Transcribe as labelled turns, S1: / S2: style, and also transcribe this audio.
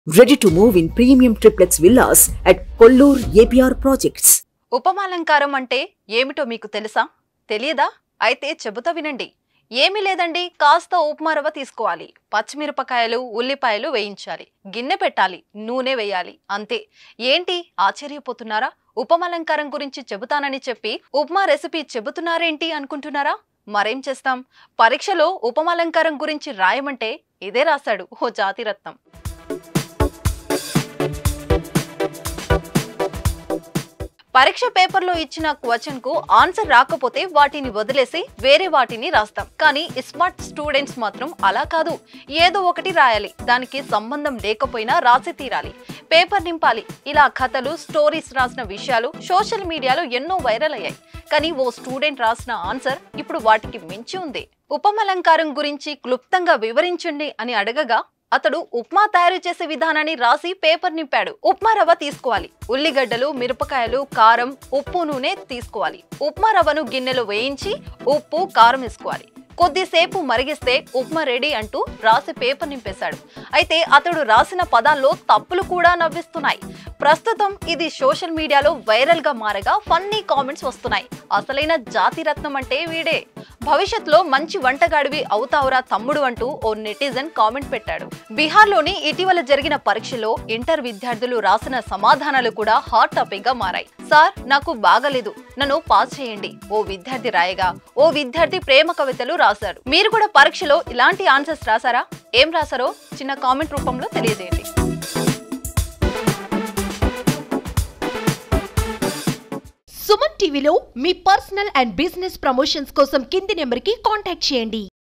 S1: Ready to move in premium triplex villas at Kollur APR Projects.
S2: ఉపమాలంకారం అంటే ఏమిటో మీకు తెలుసా? తెలియదా? అయితే చెబుతా వినండి. ఏమీ లేదండి, కాస్త ఉప్మా రవ్వ తీసుకోవాలి, పచ్చిమిరపకాయలు ఉల్లిపాయలు వేయించాలి, గిన్నె పెట్టాలి, నూనె వేయాలి, అంతే. ఏంటి ఆశ్చర్యపోతున్నారా? ఉపమాలంకారం గురించి చెబుతానని చెప్పి ఉప్మా రెసిపీ చెబుతున్నారేంటి అనుకుంటున్నారా? మరేం చేస్తాం, పరీక్షలో ఉపమాలంకారం గురించి రాయమంటే ఇదే రాశాడు ఓ జాతిరత్నం. పరీక్ష పేపర్లో ఇచ్చిన క్వశ్చన్ కు ఆన్సర్ రాకపోతే వాటిని వదిలేసి వేరే వాటిని రాస్తాం. కానీ స్మార్ట్ స్టూడెంట్స్ మాత్రం అలా కాదు, ఏదో ఒకటి రాయాలి, దానికి సంబంధం లేకపోయినా రాసి తీరాలి, పేపర్ నింపాలి. ఇలా కథలు స్టోరీస్ రాసిన విషయాలు సోషల్ మీడియాలో ఎన్నో వైరల్ అయ్యాయి. కానీ ఓ స్టూడెంట్ రాసిన ఆన్సర్ ఇప్పుడు వాటికి మించి ఉంది. ఉపమాలంకారం గురించి క్లుప్తంగా వివరించండి అని అడగగా అతడు ఉప్మా తయారు చేసే విధానాన్ని రాసి పేపర్ నింపాడు. ఉప్మా రవ్వ తీసుకోవాలి, ఉల్లిగడ్డలు, మిరపకాయలు, కారం, ఉప్పు, నూనె తీసుకోవాలి. ఉప్మా రవ్వను గిన్నెలో వేయించి ఉప్పు, కారం వేసుకోవాలి. కొద్దిసేపు మరిగిస్తే ఉప్మా రెడీ అంటూ రాసి పేపర్ నింపేశాడు. అయితే అతడు రాసిన పదాల్లో తప్పులు కూడా నవ్విస్తున్నాయి. ప్రస్తుతం ఇది సోషల్ మీడియాలో వైరల్ గా మారగా ఫన్నీ కామెంట్స్ వస్తున్నాయి. అసలైన జాతిరత్నం అంటే వీడే, భవిష్యత్తులో మంచి వంటగాడివి అవుతావురా తమ్ముడు అంటూ ఓ నెటిజన్ కామెంట్ పెట్టాడు. బీహార్లోని ఇటీవల జరిగిన పరీక్షలో ఇంటర్ విద్యార్థులు రాసిన సమాధానాలు కూడా హాట్ టాపిక్ గా మారాయి. సార్ నాకు బాగలేదు, నన్ను పాస్ చేయండి ఓ విద్యార్థి రాయగా, ఓ విద్యార్థి ప్రేమ కవితలు రాశాడు. మీరు కూడా పరీక్షలో ఇలాంటి ఆన్సర్స్ రాసారా? ఏం రాసారో చిన్న కామెంట్ రూపంలో తెలియజేయండి.
S3: సుమన్ టీవీలో మీ పర్సనల్ అండ్ బిజినెస్ ప్రమోషన్స్ కోసం కింది నెంబర్కి కాంటాక్ట్ చేయండి.